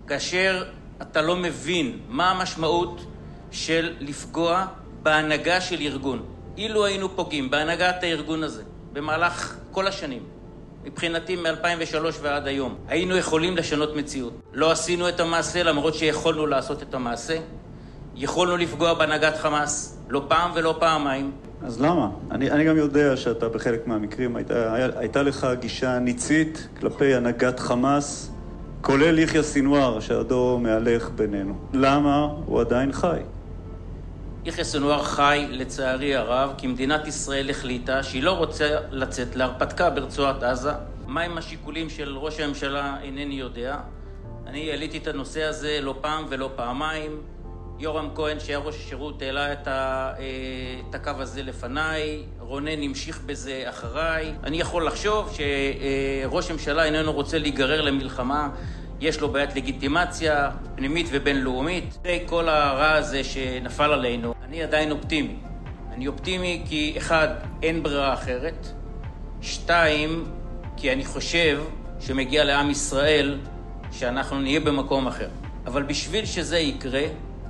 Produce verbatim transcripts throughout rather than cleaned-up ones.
כאשר אתה לא מבין מה המשמעות של לפגוע בהנהגה של ארגון. אילו היינו פוגעים בהנהגת הארגון הזה במהלך כל השנים, מבחינתי מ-אלפיים ושלוש ועד היום, היינו יכולים לשנות מציאות. לא עשינו את המעשה למרות שיכולנו לעשות את המעשה. יכולנו לפגוע בהנהגת חמאס, לא פעם ולא פעמיים. אז למה? אני, אני גם יודע שאתה בחלק מהמקרים, הייתה, הייתה לך גישה ניצית כלפי הנהגת חמאס, כולל יחיא סינואר שעדו מהלך בינינו. למה הוא עדיין חי? יחיא סינואר חי לצערי הרב כי מדינת ישראל החליטה שהיא לא רוצה לצאת להרפתקה ברצועת עזה. מהם השיקולים של ראש הממשלה אינני יודע. אני העליתי את הנושא הזה לא פעם ולא פעמיים. יורם כהן שהיה ראש השירות העלה את, ה, את הקו הזה לפניי, רונן המשיך בזה אחריי. אני יכול לחשוב שראש הממשלה איננו רוצה להיגרר למלחמה, יש לו בעיית לגיטימציה פנימית ובינלאומית. זה כל הרע הזה שנפל עלינו. אני עדיין אופטימי. אני אופטימי כי אחד, אין ברירה אחרת. שתיים, כי אני חושב שמגיע לעם ישראל שאנחנו נהיה במקום אחר. אבל בשביל שזה יקרה,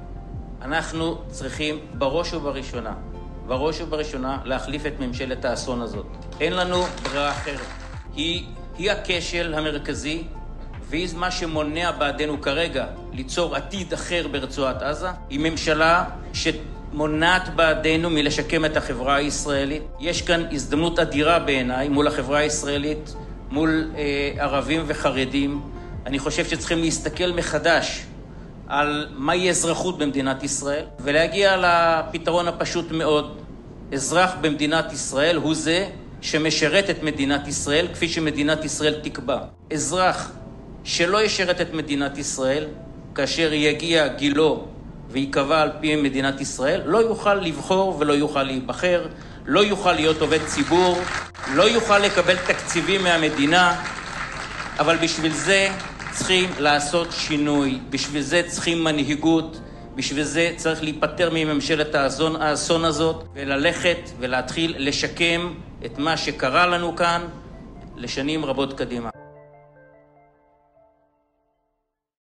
אנחנו צריכים בראש ובראשונה, בראש ובראשונה להחליף את ממשלת האסון הזאת. אין לנו ברירה אחרת. היא, היא הכשל המרכזי, והיא מה שמונע בעדנו כרגע ליצור עתיד אחר ברצועת עזה. היא ממשלה שמונעת בעדנו מלשקם את החברה הישראלית. יש כאן הזדמנות אדירה בעיניי מול החברה הישראלית, מול אה, ערבים וחרדים. אני חושב שצריכים להסתכל מחדש על מהי אזרחות במדינת ישראל, ולהגיע לפתרון הפשוט מאוד. אזרח במדינת ישראל הוא זה שמשרת את מדינת ישראל כפי שמדינת ישראל תקבע. אזרח שלא ישרת את מדינת ישראל, כאשר יגיע גילו ויקבע על פי מדינת ישראל, לא יוכל לבחור ולא יוכל להיבחר, לא יוכל להיות עובד ציבור, לא יוכל לקבל תקציבים מהמדינה, אבל בשביל זה צריכים לעשות שינוי, בשביל זה צריכים מנהיגות, בשביל זה צריך להיפטר מממשלת האסון, האסון הזאת, וללכת ולהתחיל לשקם את מה שקרה לנו כאן לשנים רבות קדימה.